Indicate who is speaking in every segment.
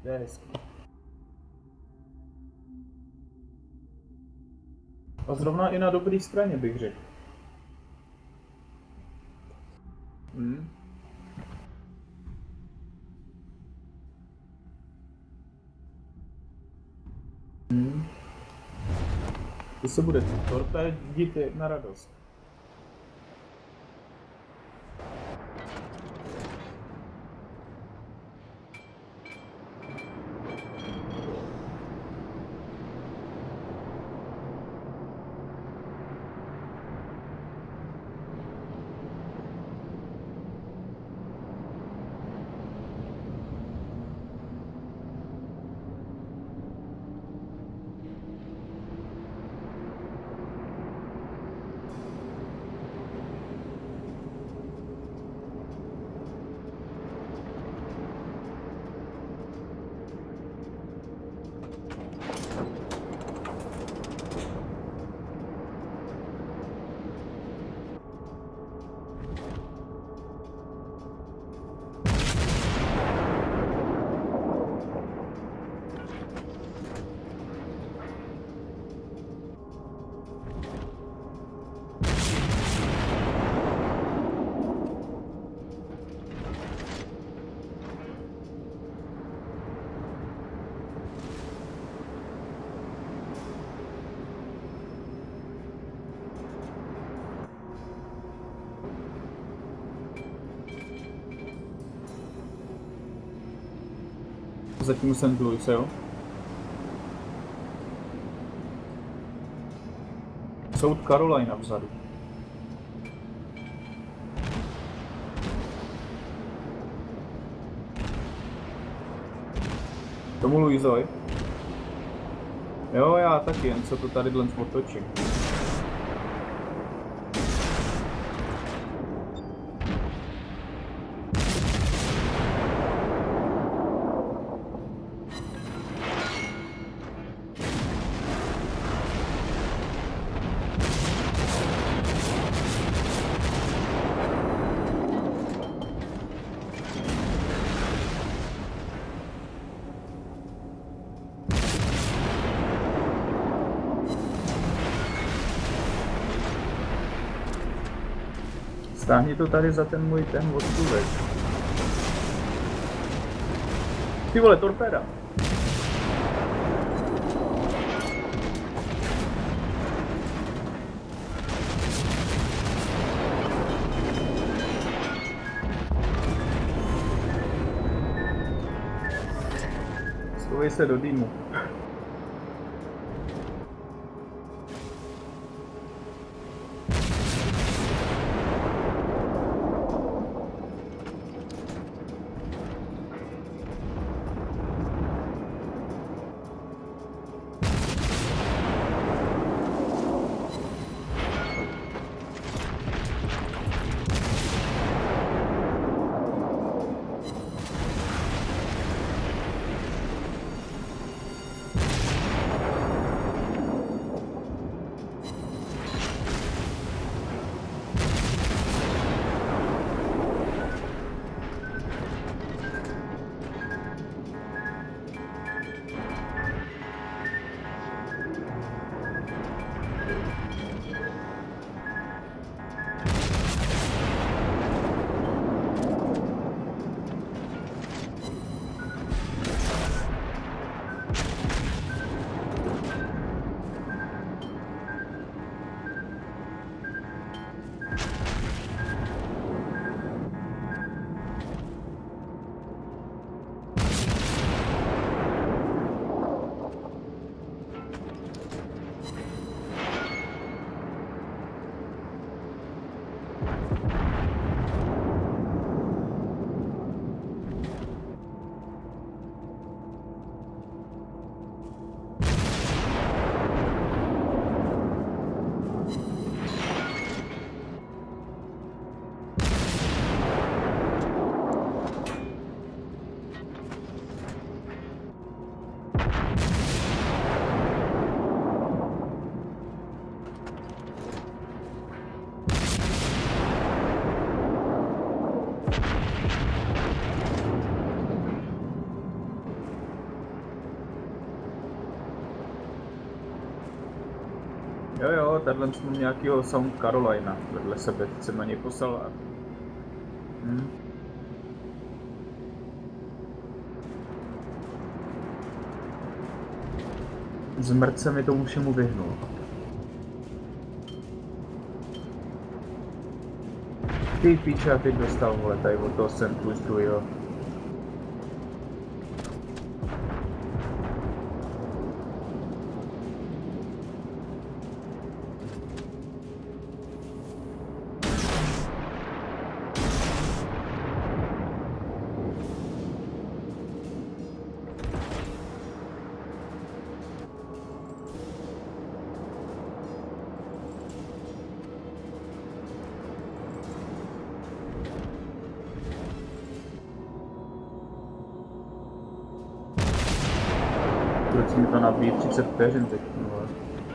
Speaker 1: To je hezký. A zrovna i na dobré straně bych řekl. To se bude torpédit na radost. Zatím jsem Louis, jo? South Carolina vzadu. Tomu Louisovi? Jo, já taky, jen co to tady dlen otočím. Stáhni to tady za ten můj ten odstůvek. Ty vole, torpéda. Schovej se do dýmu. Jo, tadyhle jsem nějakýho South Carolina vedle sebe, teď jsem na něj poslal. Zmrt se mi tomu všemu vyhnul. Ty píče, a teď dostal, vole, tady od toho St. Louis druhýho. Proč mi to nabíjí 30 vteřin teď, vole.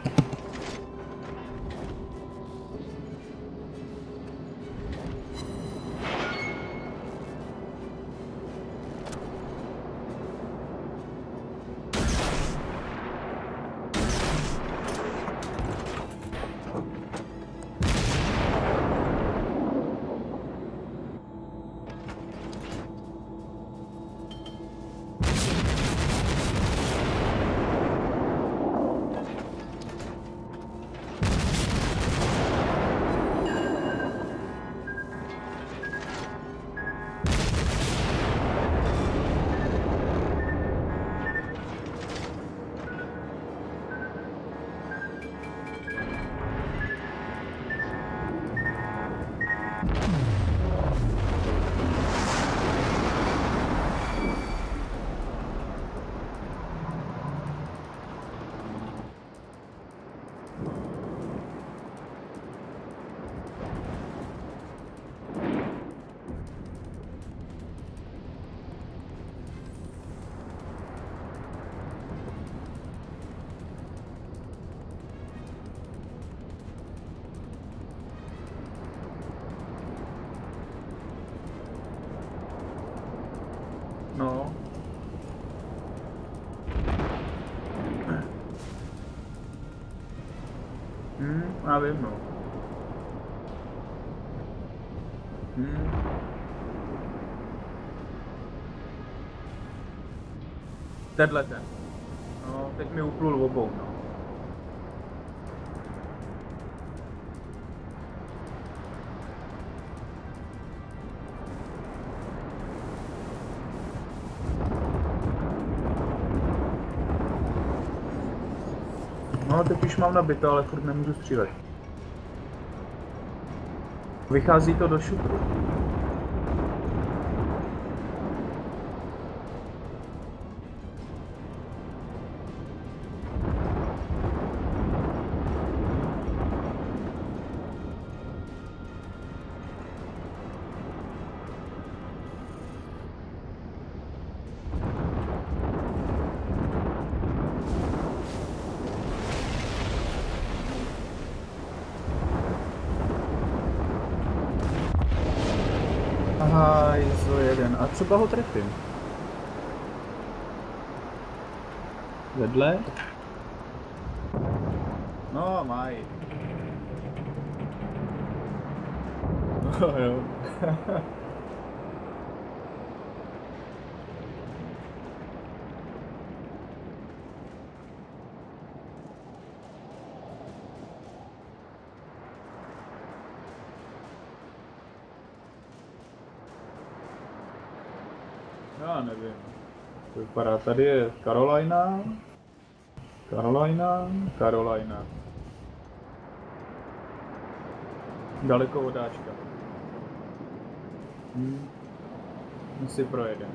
Speaker 1: No. Já vím, no. Tenhle ten. No, teď mi uplul obou, no. No, teď už mám nabito, ale furt nemůžu střílet. Vychází to do šutru. Aha, ISO 1. A třeba ho trefím. Vedle? No, maj. No jo. Já nevím. To vypadá, tady je Carolina. Carolina. Daleko odáčka. My si projedeme.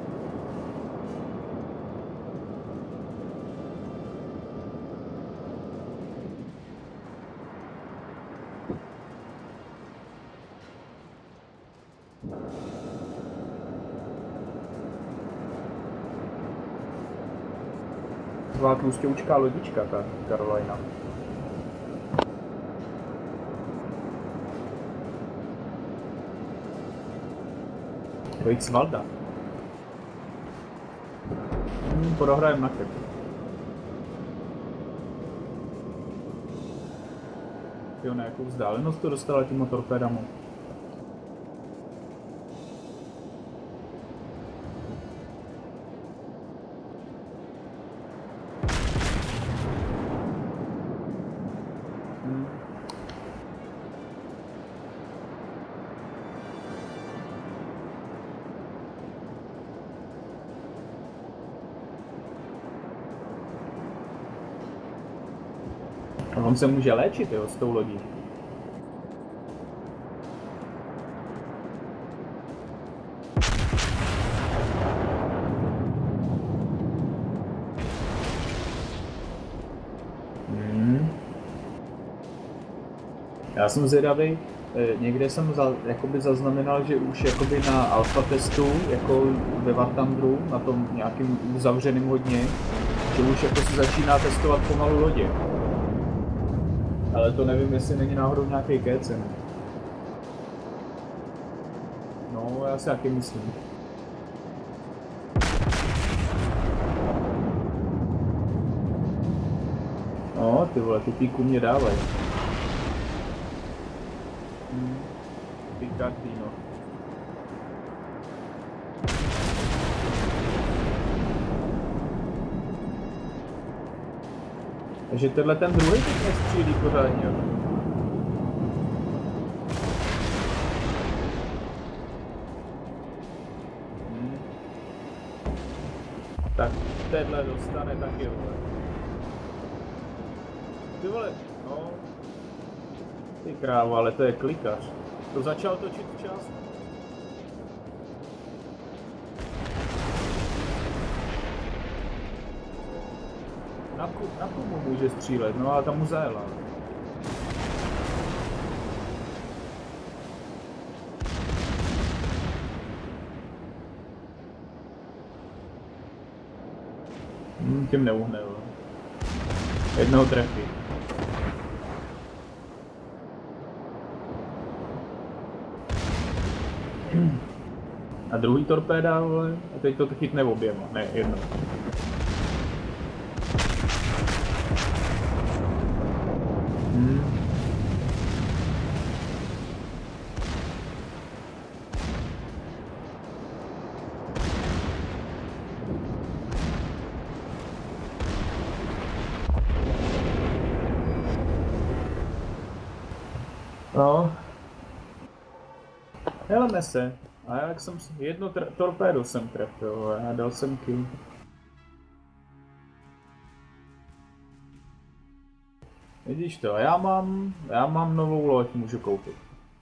Speaker 1: Taková tlustěučká lodička, ta Carolina. To je Svalda. Podohrajem na krk. Jo, na jakou vzdálenost to dostala těma torpédama? A on se může léčit, jo, s tou lodí. Já jsem zvědavý, někde jsem jakoby zaznamenal, že už jakoby na alfa testu, jako ve War Thunderu, na tom nějakým uzavřeným hodně, že už jako se začíná testovat pomalu lodě. Ale to nevím, jestli není náhodou nějaký kécen. No, já si taky myslím. No, ty vole, ty píku mě dávají. Picardino. Takže tenhle ten druhý teď nestřílí pořádně. Tak tenhle dostane taky, vole. Ty vole, no. Ty krávo, ale to je klikař. To začal točit včas. Na komu může střílet? No a tam mu zajela. Tím neuhne, jo. Jednoho trefí. A druhý torpéda, vole, a teď to chytne oběma, ne jedno. No. Heleme se. A jak jsem jedno torpédu jsem trefil a dal jsem kill. Vidíš to, já mám novou loď, můžu koupit.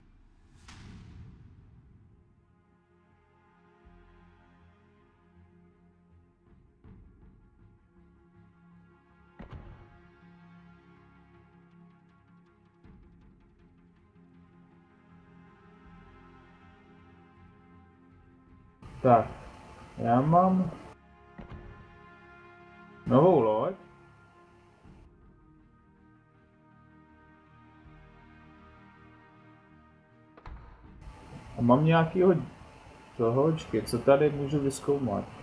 Speaker 1: Tak, já mám novou loď. A mám nějakýho toho, co tady můžu vyzkoumat.